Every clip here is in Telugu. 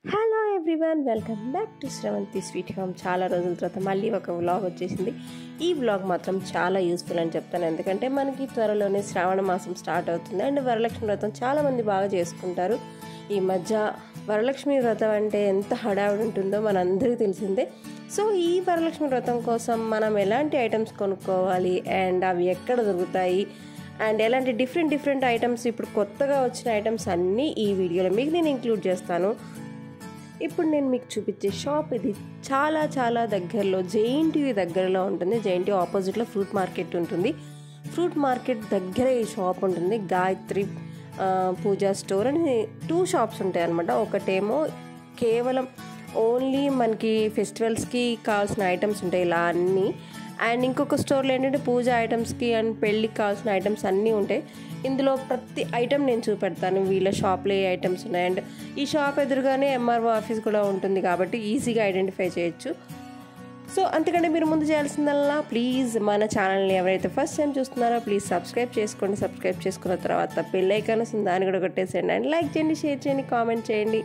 Hello everyone, welcome back to Sravanthi sweet home. చాలా రోజుల తర్వాత మళ్ళీ ఒక వ్లాగ్ వచ్చేసింది. ఈ వ్లాగ్ మాత్రం చాలా యూస్ఫుల్ అని చెప్తాను, ఎందుకంటే మనకి త్వరలోనే శ్రావణ మాసం స్టార్ట్ అవుతుంది అండ్ వరలక్ష్మి వ్రతం చాలామంది బాగా చేసుకుంటారు. ఈ మధ్య వరలక్ష్మి వ్రతం అంటే ఎంత హడావిడి ఉంటుందో మనందరికీ తెలిసిందే. సో ఈ వరలక్ష్మి వ్రతం కోసం మనం ఎలాంటి ఐటమ్స్ కొనుక్కోవాలి అండ్ అవి ఎక్కడ దొరుకుతాయి అండ్ ఎలాంటి డిఫరెంట్ ఐటమ్స్, ఇప్పుడు కొత్తగా వచ్చిన ఐటమ్స్ అన్నీ ఈ వీడియోలో మీకు నేను ఇంక్లూడ్ చేస్తాను. ఇప్పుడు నేను మీకు చూపించే షాప్ ఇది చాలా దగ్గరలో, జేఎన్టీ దగ్గరలో ఉంటుంది. జేఎన్టీ ఆపోజిట్లో ఫ్రూట్ మార్కెట్ ఉంటుంది. ఫ్రూట్ మార్కెట్ దగ్గర ఈ షాప్ ఉంటుంది. గాయత్రి పూజా స్టోర్ అని 2 షాప్స్ ఉంటాయి అన్నమాట. ఒకటేమో కేవలం ఓన్లీ మనకి ఫెస్టివల్స్కి కావాల్సిన ఐటమ్స్ ఉంటాయి ఇలా అన్నీ, అండ్ ఇంకొక స్టోర్లో ఏంటంటే పూజ ఐటమ్స్కి అండ్ పెళ్ళికి కావాల్సిన ఐటమ్స్ అన్నీ ఉంటాయి. ఇందులో ప్రతి ఐటమ్ నేను చూపెడతాను, వీళ్ళ షాప్లో ఏ ఐటమ్స్ ఉన్నాయి. అండ్ ఈ షాప్ ఎదురుగానే ఎంఆర్ఓ ఆఫీస్ కూడా ఉంటుంది కాబట్టి ఈజీగా ఐడెంటిఫై చేయొచ్చు. సో అంతకంటే మీరు ముందు చేయాల్సిందల్లా ప్లీజ్ మన ఛానల్ని ఎవరైతే ఫస్ట్ టైం చూస్తున్నారో ప్లీజ్ సబ్స్క్రైబ్ చేసుకోండి. సబ్స్క్రైబ్ చేసుకున్న తర్వాత బెల్ ఐకాన్ వస్తుంది, దాన్ని కూడా కొట్టేసేయండి. అండ్ లైక్ చేయండి, షేర్ చేయండి, కామెంట్ చేయండి.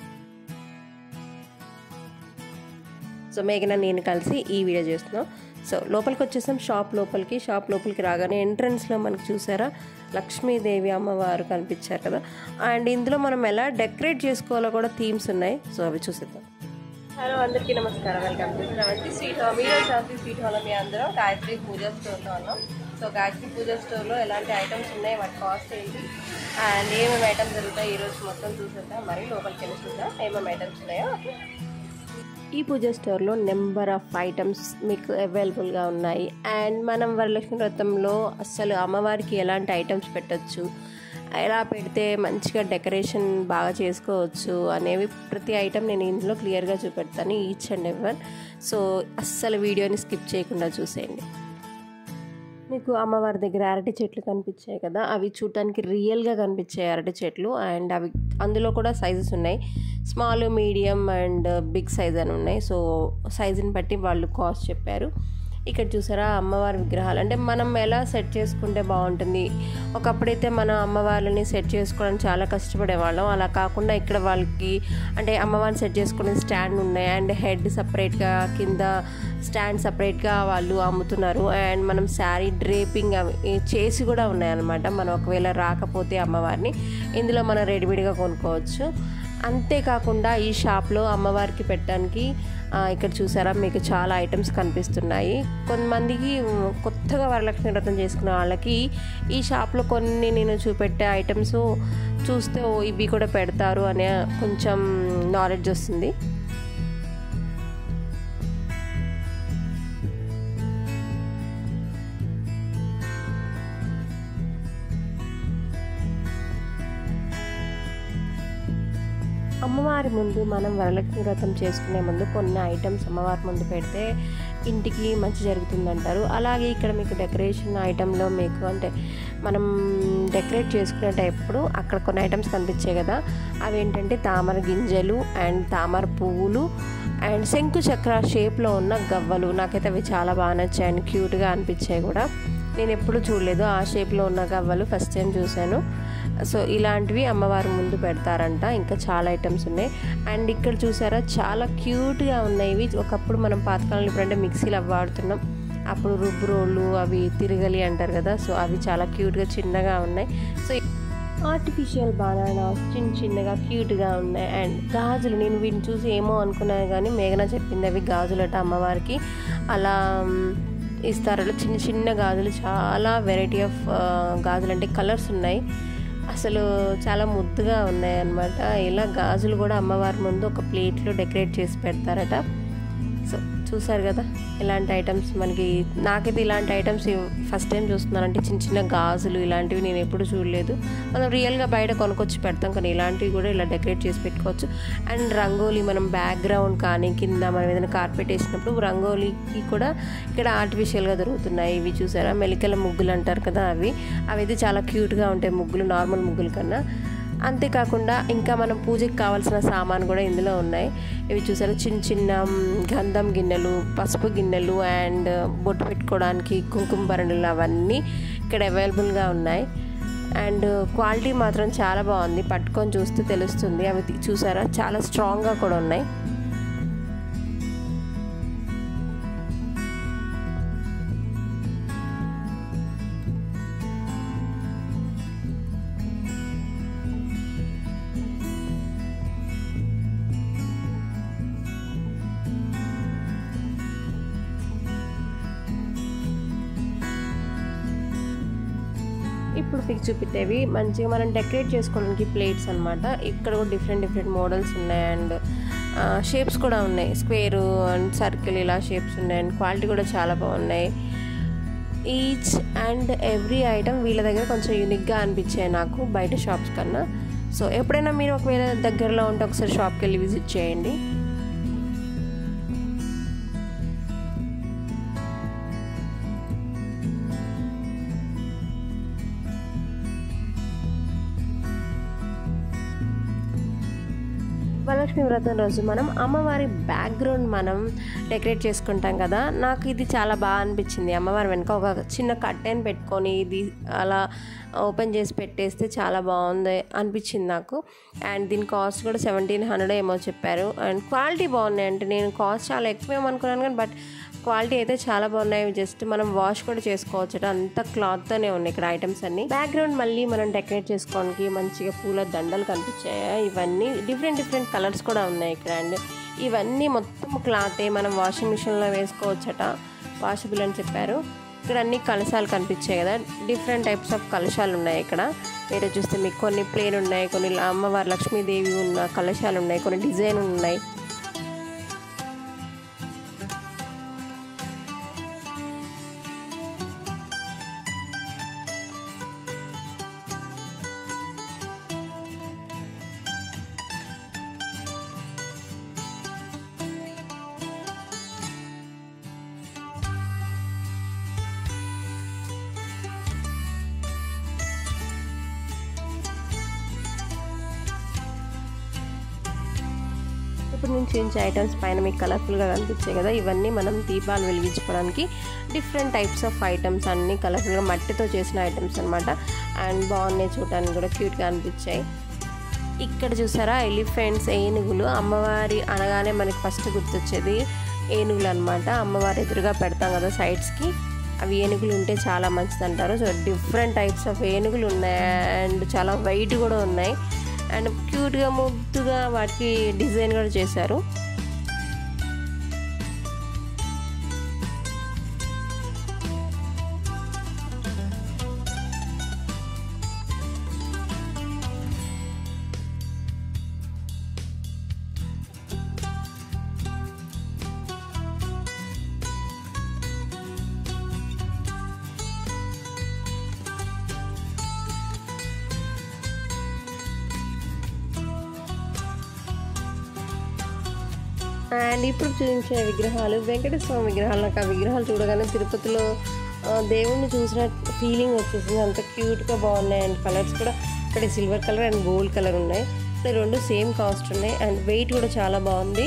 సో మేఘన నేను కలిసి ఈ వీడియో చేస్తున్నాం. సో లోపలికి వచ్చేసాం, షాప్ లోపలికి రాగానే ఎంట్రన్స్లో మనకి చూసారా లక్ష్మీదేవి అమ్మవారు కనిపించారు కదా. అండ్ ఇందులో మనం ఎలా డెకరేట్ చేసుకోవాలో కూడా థీమ్స్ ఉన్నాయి. సో అవి చూసేద్దాం. హలో అందరికీ నమస్కారం, welcome to Sravanthi sweet home. ఈరోజు శ్రవంతి స్వీట్ హోమ్లో మీ అందరం గాయత్రి పూజా స్టోర్లో ఉన్నాం. సో గాయత్రి పూజా స్టోర్లో ఎలాంటి ఐటమ్స్ ఉన్నాయి, వాటి కాస్ట్ ఏంటి అండ్ ఏమేమి ఐటమ్స్ దొరుకుతాయి ఈరోజు మొత్తం చూసేద్దాం. మరి లోపలికి వెళ్ళి చూద్దాం ఏమేమి ఐటమ్స్ ఉన్నాయో. ఈ పూజా స్టోర్లో నెంబర్ ఆఫ్ ఐటమ్స్ మీకు అవైలబుల్గా ఉన్నాయి. అండ్ మనం వరలక్ష్మి వ్రతంలో అస్సలు అమ్మవారికి ఎలాంటి ఐటమ్స్ పెట్టచ్చు, ఎలా పెడితే మంచిగా డెకరేషన్ బాగా చేసుకోవచ్చు అనేవి ప్రతి ఐటమ్ నేను ఇందులో క్లియర్గా చూపెడతాను, ఈచ్ అండ్ ఎవర్. సో అస్సలు వీడియోని స్కిప్ చేయకుండా చూసేయండి. మీకు అమ్మవారి దగ్గర అరటి చెట్లు కనిపించాయి కదా, అవి చూడటానికి రియల్గా కనిపించాయి అరటి చెట్లు. అండ్ అవి అందులో కూడా సైజెస్ ఉన్నాయి, small, medium and big size అని ఉన్నాయి. సో సైజుని బట్టి వాళ్ళు కాస్ట్ చెప్పారు. ఇక్కడ చూసారా అమ్మవారి విగ్రహాలు, అంటే మనం ఎలా సెట్ చేసుకుంటే బాగుంటుంది. ఒకప్పుడైతే మనం అమ్మవారిని సెట్ చేసుకోవడానికి చాలా కష్టపడేవాళ్ళం, అలా కాకుండా ఇక్కడ వాళ్ళకి అంటే అమ్మవారిని సెట్ చేసుకునే స్టాండ్ ఉన్నాయి. అండ్ హెడ్ సపరేట్గా, కింద స్టాండ్ సపరేట్గా వాళ్ళు అమ్ముతున్నారు. అండ్ మనం శారీ డ్రేపింగ్ అవి చేసి కూడా ఉన్నాయన్నమాట. మనం ఒకవేళ రాకపోతే అమ్మవారిని ఇందులో మనం రెడీమేడ్గా కొనుక్కోవచ్చు. అంతేకాకుండా ఈ షాప్లో అమ్మవారికి పెట్టడానికి ఇక్కడ చూసారా మీకు చాలా ఐటమ్స్ కనిపిస్తున్నాయి. కొంతమందికి కొత్తగా వరలక్ష్మి వ్రతం చేసుకునే వాళ్ళకి ఈ షాప్లో కొన్ని నేను చూపెట్టే ఐటమ్స్ చూస్తే ఇవి కూడా పెడతారు అనే కొంచెం నాలెడ్జ్ వస్తుంది. అమ్మవారి ముందు మనం వరలక్ష్మి వ్రతం చేసుకునే ముందు కొన్ని ఐటమ్స్ అమ్మవారి ముందు పెడితే ఇంటికి మంచి జరుగుతుందంటారు. అలాగే ఇక్కడ మీకు డెకరేషన్ ఐటెంలో మీకు అంటే మనం డెకరేట్ చేసుకునేటప్పుడు అక్కడ కొన్ని ఐటమ్స్ కనిపించాయి కదా, అవి ఏంటంటే తామర గింజలు అండ్ తామర పువ్వులు అండ్ శంకు చక్ర షేప్లో ఉన్న గవ్వలు. నాకైతే అవి చాలా బాగా నచ్చాయి అండ్ క్యూట్గా అనిపించాయి కూడా. నేను ఎప్పుడు చూడలేదు ఆ షేప్లో ఉన్న గవ్వలు, ఫస్ట్ టైం చూశాను. సో ఇలాంటివి అమ్మవారి ముందు పెడతారంట. ఇంకా చాలా ఐటమ్స్ ఉన్నాయి. అండ్ ఇక్కడ చూసారా చాలా క్యూట్గా ఉన్నాయి ఇవి. ఒకప్పుడు మనం పాతకాలంలో ఇప్పుడంటే మిక్సీలు అవి వాడుతున్నాం, అప్పుడు రుబ్బు రోళ్ళు అవి తిరగలి అంటారు కదా. సో అవి చాలా క్యూట్గా చిన్నగా ఉన్నాయి. సో ఆర్టిఫిషియల్ బనానా చిన్నగా క్యూట్గా ఉన్నాయి. అండ్ గాజులు, నేను వీటిని చూసి ఏమో అనుకున్నాను కానీ మేఘన చెప్పింది అవి గాజులట అమ్మవారికి అలా ఇస్తారు. చిన్న గాజులు, చాలా వెరైటీ ఆఫ్ గాజులు, అంటే కలర్స్ ఉన్నాయి, అసలు చాలా ముద్దుగా ఉన్నాయి అన్నమాట. ఇలా గాజులు కూడా అమ్మవారి ముందు ఒక ప్లేట్లో డెకరేట్ చేసి పెడతారట. సో చూసారు కదా ఇలాంటి ఐటమ్స్ మనకి, నాకైతే ఇలాంటి ఐటమ్స్ ఫస్ట్ టైం చూస్తున్నాను. అంటే చిన్న గాజులు ఇలాంటివి నేను ఎప్పుడు చూడలేదు. మనం రియల్గా బయట కొనుక్కొచ్చి పెడతాం కానీ ఇలాంటివి కూడా ఇలా డెకరేట్ చేసి పెట్టుకోవచ్చు. అండ్ రంగోలీ, మనం బ్యాక్గ్రౌండ్ కానీ కింద మనం ఏదైనా కార్పెట్ వేసినప్పుడు రంగోలీకి కూడా ఇక్కడ ఆర్టిఫిషియల్గా దొరుకుతున్నాయి. ఇవి చూసారా మెలికల ముగ్గులు అంటారు కదా, అవి అయితే చాలా క్యూట్గా ఉంటాయి ముగ్గులు, నార్మల్ ముగ్గుల కన్నా. అంతేకాకుండా ఇంకా మనం పూజకి కావాల్సిన సామాను కూడా ఇందులో ఉన్నాయి. ఇవి చూసారా చిన్న గంధం గిన్నెలు, పసుపు గిన్నెలు అండ్ బొట్టు పెట్టుకోవడానికి కుంకుమ భరణులు అవన్నీ ఇక్కడ అవైలబుల్గా ఉన్నాయి. అండ్ క్వాలిటీ మాత్రం చాలా బాగుంది, పట్టుకొని చూస్తే తెలుస్తుంది. అవి చూసారా చాలా స్ట్రాంగ్గా కూడా ఉన్నాయి. ఇప్పుడు మీకు చూపెట్టేవి మంచిగా మనం డెకరేట్ చేసుకోవడానికి ప్లేట్స్ అనమాట. ఇక్కడ కూడా డిఫరెంట్ మోడల్స్ ఉన్నాయి అండ్ షేప్స్ కూడా ఉన్నాయి. స్క్వేరు అండ్ సర్కిల్ ఇలా షేప్స్ ఉన్నాయి అండ్ క్వాలిటీ కూడా చాలా బాగున్నాయి. ఈచ్ అండ్ ఎవ్రీ ఐటమ్ వీళ్ళ దగ్గర కొంచెం యూనిక్గా అనిపించాయి నాకు బయట షాప్స్ కన్నా. సో ఎప్పుడైనా మీరు ఒకవేళ దగ్గరలో ఉంటే ఒకసారి షాప్కి వెళ్ళి విజిట్ చేయండి. వరలక్ష్మి వ్రతం రోజు మనం అమ్మవారి బ్యాక్గ్రౌండ్ మనం డెకరేట్ చేసుకుంటాం కదా. నాకు ఇది చాలా బాగా అనిపించింది. అమ్మవారి వెనుక ఒక చిన్న కర్టెన్ పెట్టుకొని ఇది అలా ఓపెన్ చేసి పెట్టేస్తే చాలా బాగుంది అనిపించింది నాకు. అండ్ దీని కాస్ట్ కూడా 1700 ఏమో చెప్పారు. అండ్ క్వాలిటీ బాగున్నాయి. అంటే నేను కాస్ట్ చాలా ఎక్కువేమో అనుకున్నాను కానీ బట్ క్వాలిటీ అయితే చాలా బాగున్నాయి. జస్ట్ మనం వాష్ కూడా చేసుకోవచ్చట, అంత క్లాత్తోనే ఉన్నాయి ఇక్కడ ఐటమ్స్ అన్నీ. బ్యాక్గ్రౌండ్ మళ్ళీ మనం డెకరేట్ చేసుకోవడానికి మంచిగా పూల దండలు కనిపించాయి. ఇవన్నీ డిఫరెంట్ కలర్స్ కూడా ఉన్నాయి ఇక్కడ. అండ్ ఇవన్నీ మొత్తం క్లాతే, మనం వాషింగ్ మిషన్లో వేసుకోవచ్చట, వాషబుల్ అని చెప్పారు. ఇక్కడ అన్ని కలశాలు కనిపించాయి కదా, డిఫరెంట్ టైప్స్ ఆఫ్ కలశాలు ఉన్నాయి ఇక్కడ. వేరే చూస్తే మీకు కొన్ని ప్లేన్ ఉన్నాయి, కొన్ని అమ్మవారి లక్ష్మీదేవి ఉన్న కలశాలు ఉన్నాయి, కొన్ని డిజైన్ ఉన్నాయి. ఇప్పుడు నేను చూపించే ఐటమ్స్ పైన మీకు కలర్ఫుల్గా కనిపించాయి కదా, ఇవన్నీ మనం దీపాలు వెలిగించుకోవడానికి డిఫరెంట్ టైప్స్ ఆఫ్ ఐటమ్స్, అన్నీ కలర్ఫుల్గా మట్టితో చేసిన ఐటమ్స్ అనమాట. అండ్ బాగున్నాయి, చూడటానికి కూడా క్యూట్గా అనిపించాయి. ఇక్కడ చూసారా ఎలిఫెంట్స్, ఏనుగులు. అమ్మవారి అనగానే మనకి ఫస్ట్ గుర్తొచ్చేది ఏనుగులు అనమాట. అమ్మవారి ఎదురుగా పెడతాం కదా సైడ్స్కి, అవి ఏనుగులు ఉంటే చాలా మంచిది అంటారు. సో డిఫరెంట్ టైప్స్ ఆఫ్ ఏనుగులు ఉన్నాయి అండ్ చాలా వెయిట్ కూడా ఉన్నాయి అండ్ క్యూట్గా ముద్దుగా వాటికి డిజైన్ కూడా చేశారు. అండ్ ఇప్పుడు చూపించే విగ్రహాలు వెంకటేశ్వర స్వామి విగ్రహాలు. నాకు ఆ విగ్రహాలు చూడగానే తిరుపతిలో దేవుణ్ణి చూసిన ఫీలింగ్ వచ్చేసింది. అంత క్యూట్గా బాగున్నాయి అండ్ కలర్స్ కూడా ఇక్కడ silver colour and gold colour ఉన్నాయి. రెండు సేమ్ కాస్ట్ ఉన్నాయి అండ్ వెయిట్ కూడా చాలా బాగుంది.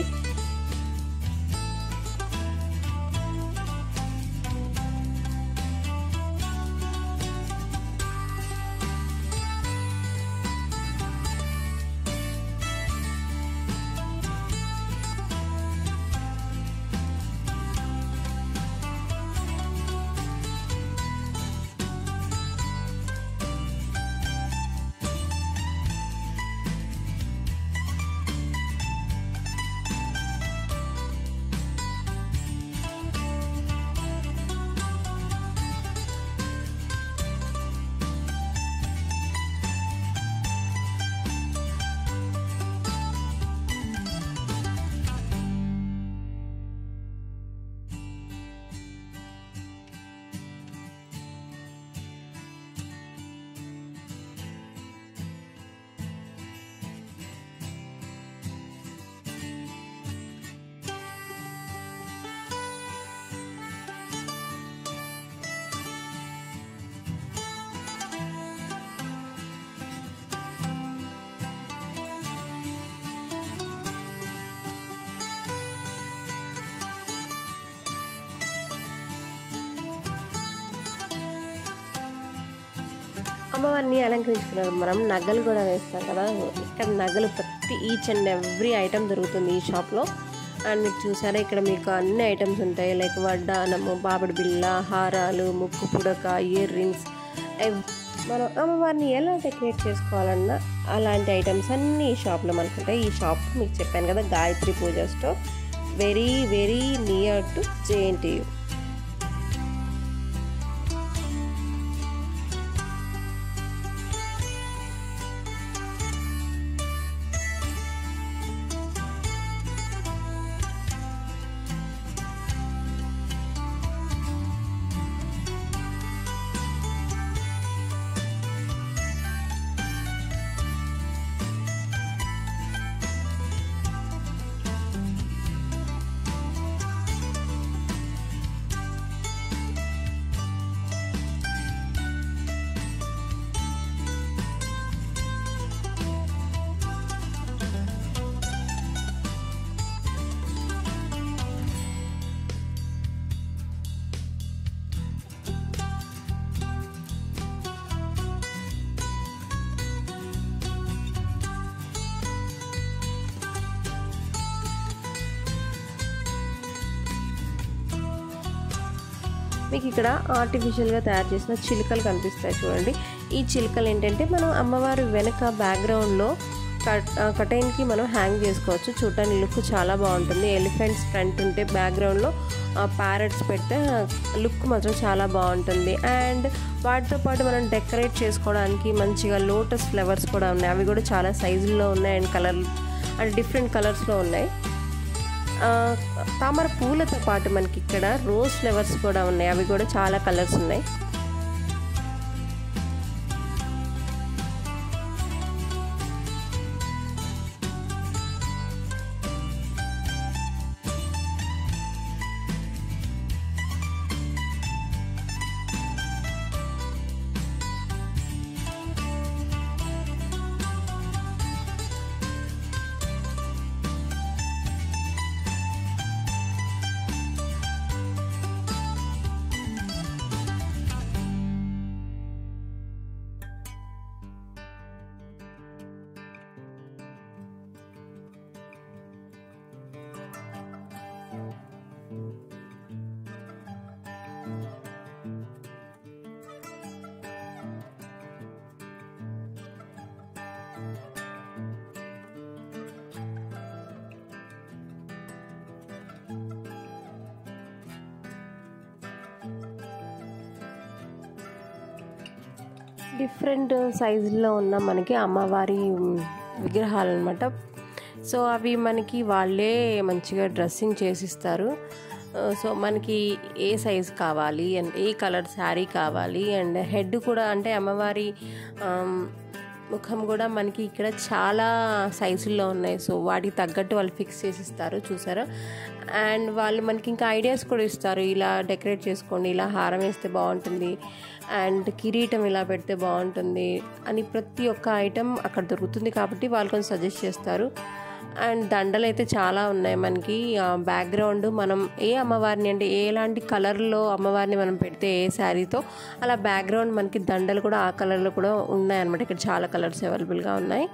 అమ్మవారిని అలంకరించుకున్నారు. మనం నగలు కూడా వేస్తాం కదా, ఇక్కడ నగలు ప్రతి ఈచ్ అండ్ ఎవ్రీ ఐటమ్ దొరుకుతుంది ఈ షాప్లో. అండ్ మీకు చూసారా ఇక్కడ మీకు అన్ని ఐటమ్స్ ఉంటాయి, లైక్ వడ్డానము, బాబడి బిళ్ళ, హారాలు, ముక్కు పుడక, ఇయర్ రింగ్స్, మనం అమ్మవారిని ఎలా డెకరేట్ చేసుకోవాలన్నా అలాంటి ఐటమ్స్ అన్నీ ఈ షాప్లో మనకు ఉంటాయి. ఈ షాప్ మీకు చెప్పాను కదా, Gayatri Puja store, very very near to jntu. మీకు ఇక్కడ ఆర్టిఫిషియల్గా తయారు చేసిన చిలుకలు కనిపిస్తాయి చూడండి. ఈ చిలుకలు ఏంటంటే మనం అమ్మవారి వెనక బ్యాక్గ్రౌండ్లో కటైన్కి మనం హ్యాంగ్ చేసుకోవచ్చు. చూడటానికి లుక్ చాలా బాగుంటుంది. ఎలిఫెంట్స్ ఫ్రంట్ ఉంటే బ్యాక్గ్రౌండ్లో ప్యారెట్స్ పెడితే లుక్ మాత్రం చాలా బాగుంటుంది. అండ్ వాటితో పాటు మనం డెకరేట్ చేసుకోవడానికి మంచిగా లోటస్ ఫ్లవర్స్ కూడా ఉన్నాయి. అవి కూడా చాలా సైజుల్లో ఉన్నాయి అండ్ కలర్ అంటే డిఫరెంట్ కలర్స్లో ఉన్నాయి. తామర పూలతో పాటు మనకి ఇక్కడ రోజ్ ఫ్లవర్స్ కూడా ఉన్నాయి. అవి కూడా చాలా కలర్స్ ఉన్నాయి. డిఫరెంట్ సైజుల్లో ఉన్న మనకి అమ్మవారి విగ్రహాలు అనమాట. సో అవి మనకి వాళ్ళే మంచిగా డ్రెస్సింగ్ చేసిస్తారు. సో మనకి ఏ సైజ్ కావాలి అండ్ ఏ కలర్ శారీ కావాలి అండ్ హెడ్ కూడా అంటే అమ్మవారి ముఖం కూడా మనకి ఇక్కడ చాలా సైజుల్లో ఉన్నాయి. సో వాటికి తగ్గట్టు వాళ్ళు ఫిక్స్ చేసిస్తారు చూసారా. అండ్ వాళ్ళు మనకి ఇంకా ఐడియాస్ కూడా ఇస్తారు, ఇలా డెకరేట్ చేసుకోండి, ఇలా హారం వేస్తే బాగుంటుంది అండ్ కిరీటం ఇలా పెడితే బాగుంటుంది అని ప్రతి ఒక్క ఐటెం అక్కడ దొరుకుతుంది కాబట్టి వాళ్ళు కొంచెం సజెస్ట్ చేస్తారు. అండ్ దండలు అయితే చాలా ఉన్నాయి మనకి. బ్యాక్గ్రౌండ్ మనం ఏ అమ్మవారిని అంటే ఎలాంటి కలర్లో అమ్మవారిని మనం పెడితే ఏ శారీతో అలా బ్యాక్గ్రౌండ్ మనకి దండలు కూడా ఆ కలర్లో కూడా ఉన్నాయన్నమాట. ఇక్కడ చాలా కలర్స్ అవైలబుల్గా ఉన్నాయి.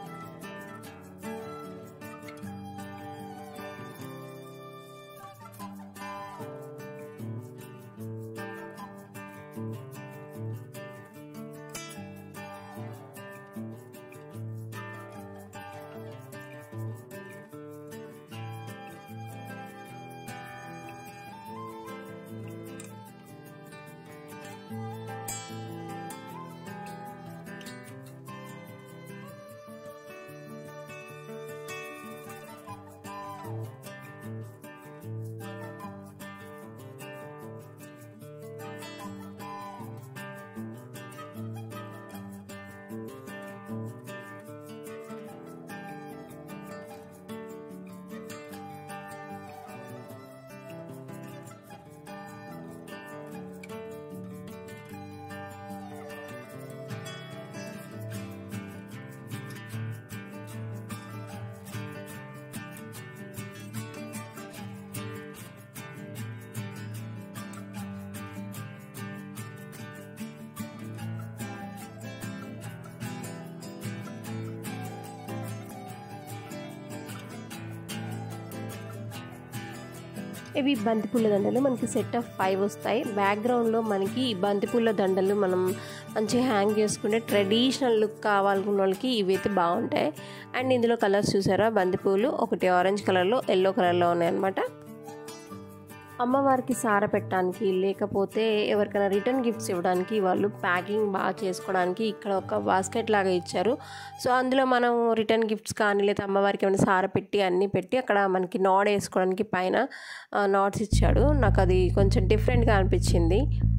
ఇవి బంతిపూల దండలు మనకి సెట్ ఆఫ్ 5 వస్తాయి. బ్యాక్గ్రౌండ్లో మనకి ఈ బంతిపూల దండలు మనం మంచిగా హ్యాంగ్ చేసుకుంటే ట్రెడిషనల్ లుక్ కావాలనుకున్న వాళ్ళకి ఇవైతే బాగుంటాయి. అండ్ ఇందులో కలర్స్ చూసారా, బంతిపూలు ఒకటి ఆరెంజ్ కలర్లో, ఎల్లో కలర్లో ఉన్నాయన్నమాట. అమ్మవారికి సార పెట్టడానికి లేకపోతే ఎవరికైనా రిటర్న్ గిఫ్ట్స్ ఇవ్వడానికి వాళ్ళు ప్యాకింగ్ బాగా చేసుకోవడానికి ఇక్కడ ఒక బాస్కెట్ లాగా ఇచ్చారు. సో అందులో మనం రిటర్న్ గిఫ్ట్స్ కానీ లేదా అమ్మవారికి ఏమైనా సార పెట్టి అన్నీ పెట్టి అక్కడ మనకి నాడ్ వేసుకోవడానికి పైన నాట్స్ ఇచ్చాడు. నాకు అది కొంచెం డిఫరెంట్గా అనిపించింది.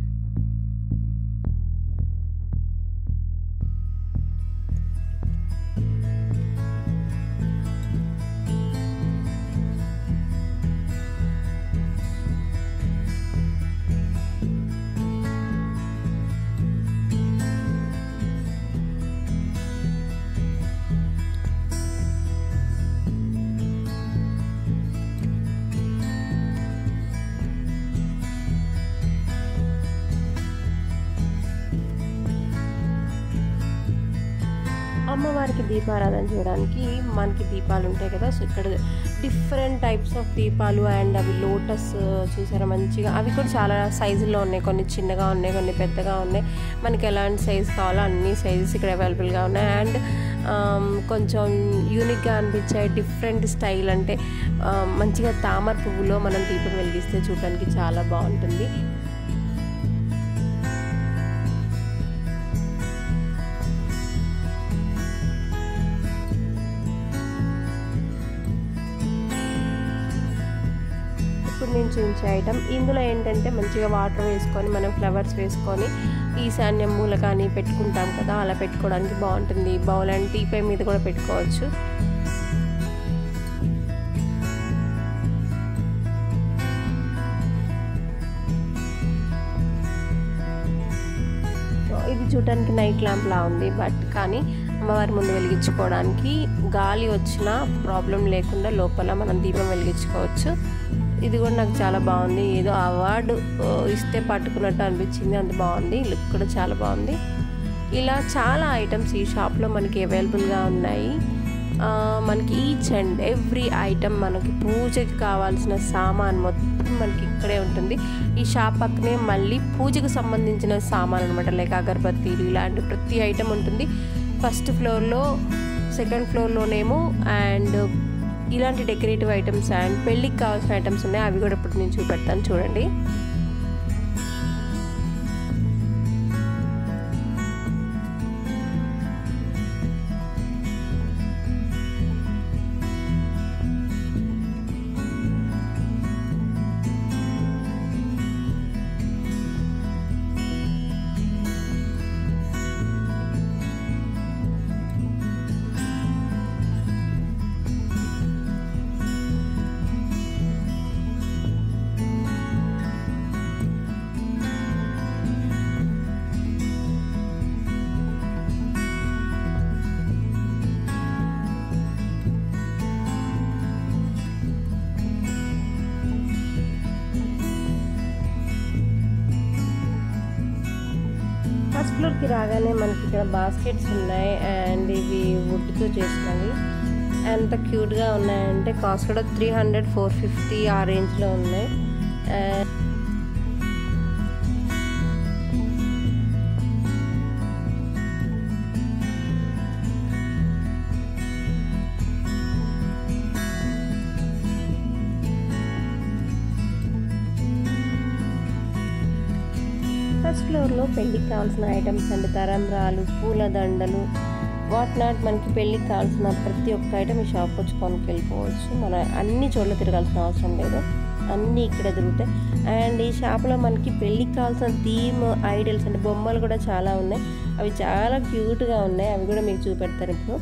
అమ్మవారికి దీపారాధన చేయడానికి మనకి దీపాలు ఉంటాయి కదా. సో ఇక్కడ డిఫరెంట్ టైప్స్ ఆఫ్ దీపాలు అండ్ అవి లోటస్ చూసారా మంచిగా, అవి కూడా చాలా సైజుల్లో ఉన్నాయి. కొన్ని చిన్నగా ఉన్నాయి, కొన్ని పెద్దగా ఉన్నాయి. మనకి ఎలాంటి సైజు కావాలో అన్ని సైజెస్ ఇక్కడ అవైలబుల్గా ఉన్నాయి. అండ్ కొంచెం యూనిక్గా అనిపించే డిఫరెంట్ స్టైల్ అంటే మంచిగా తామర పువ్వులో మనం దీపం వెలిగిస్తే చూడడానికి చాలా బాగుంటుంది. నేను చూపించే ఐటమ్ ఇందులో ఏంటంటే మంచిగా వాటర్ వేసుకొని మనం ఫ్లవర్స్ వేసుకొని ఈశాన్యం మూల కానీ పెట్టుకుంటాం కదా, అలా పెట్టుకోవడానికి బాగుంటుంది. బౌల్ అండ్ టీపై మీద కూడా పెట్టుకోవచ్చు. ఇది చూడడానికి నైట్ ల్యాంప్ లా ఉంది, బట్ కానీ అమ్మవారి ముందు వెలిగించుకోవడానికి గాలి వచ్చినా ప్రాబ్లం లేకుండా లోపల మనం దీపం వెలిగించుకోవచ్చు. ఇది కూడా నాకు చాలా బాగుంది. ఏదో అవార్డు ఇస్తే పట్టుకున్నట్టు అనిపించింది, అంత బాగుంది. లుక్ కూడా చాలా బాగుంది. ఇలా చాలా ఐటమ్స్ ఈ షాప్లో మనకి అవైలబుల్గా ఉన్నాయి. మనకి ఈచ్ అండ్ ఎవ్రీ ఐటమ్ మనకి పూజకి కావాల్సిన సామాన్ మొత్తం మనకి ఇక్కడే ఉంటుంది. ఈ షాప్ పక్కనే మళ్ళీ పూజకు సంబంధించిన సామాన్ అనమాట, లైక్ అగరబత్తీలు ఇలాంటి ప్రతి ఐటమ్ ఉంటుంది. ఫస్ట్ ఫ్లోర్లో, సెకండ్ ఫ్లోర్లోనేమో అండ్ ఇలాంటి డెకరేటివ్ ఐటమ్స్ అండ్ పెళ్ళికి కావాల్సిన ఐటమ్స్ ఉన్నాయి. అవి కూడా ఇప్పుడు నేను చూపెడతాను చూడండి. ఫస్ట్ ఫ్లోర్కి రాగానే మనకి ఇక్కడ బాస్కెట్స్ ఉన్నాయి అండ్ ఇవి వుడ్తో చేసినవి. ఎంత క్యూట్గా ఉన్నాయంటే కాస్ట్ కూడా 300, 450 ఆ రేంజ్లో ఉన్నాయి. ఫస్ట్ ఫ్లోర్లో పెళ్ళికి కావాల్సిన ఐటమ్స్ అండ్ తరంబ్రాలు, పూల దండలు, వాట్ నాట్ మనకి పెళ్ళికి కావాల్సిన ప్రతి ఒక్క ఐటమ్ ఈ షాప్కి వచ్చి కొనుక్కెళ్ళిపోవచ్చు. మనం అన్ని చోట్ల తిరగాల్సిన అవసరం లేదు, అన్నీ ఇక్కడే దొరుకుతాయి. అండ్ ఈ షాప్లో మనకి పెళ్ళికి కావాల్సిన థీమ్ ఐడల్స్ అంటే బొమ్మలు కూడా చాలా ఉన్నాయి. అవి చాలా క్యూట్గా ఉన్నాయి, అవి కూడా మీకు చూపెడతాను ఇప్పుడు.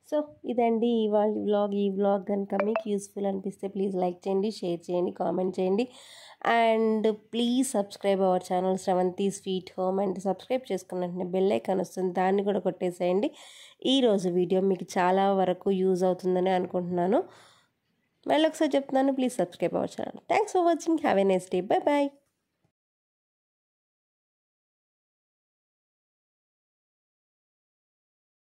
సో ఇదండి ఇవాళ వ్లాగ్. ఈ వ్లాగ్ కనుక మీకు యూస్ఫుల్ అనిపిస్తే ప్లీజ్ లైక్ చేయండి, షేర్ చేయండి, కామెంట్ చేయండి. And please subscribe our channel Sravanthi sweet home. And subscribe చేసుకున్న వెంటనే బెల్ ఐకాన్ వస్తుంది, దాన్ని కూడా కొట్టేసేయండి. ఈరోజు వీడియో మీకు చాలా వరకు యూజ్ అవుతుందని అనుకుంటున్నాను. మళ్ళీ ఒకసారి చెప్తున్నాను, please subscribe our channel. Thanks for watching. Have a nice day. Bye bye.